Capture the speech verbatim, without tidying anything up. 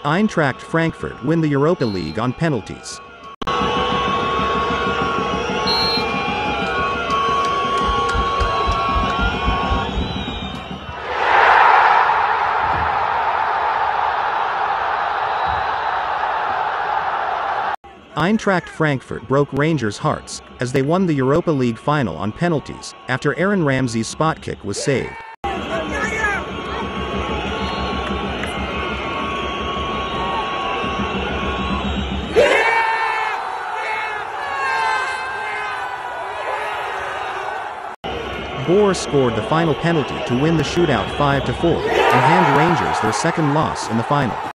Eintracht Frankfurt win the Europa League on penalties. Eintracht Frankfurt broke Rangers' hearts, as they won the Europa League Final on penalties, after Aaron Ramsey's spot kick was saved. Borre scored the final penalty to win the shootout five to four, and hand Rangers their second loss in the final.